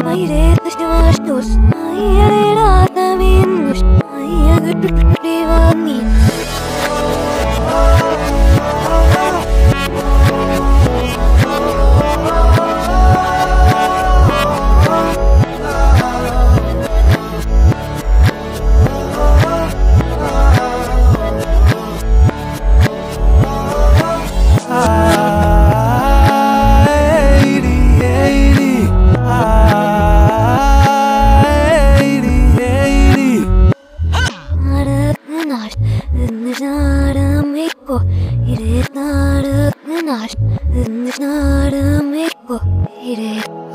my red was those I had a mean I had to me.